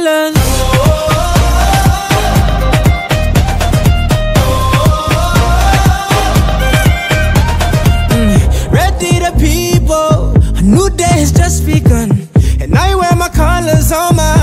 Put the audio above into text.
colors. Ready the people, a new day has just begun, and I wear my colors on my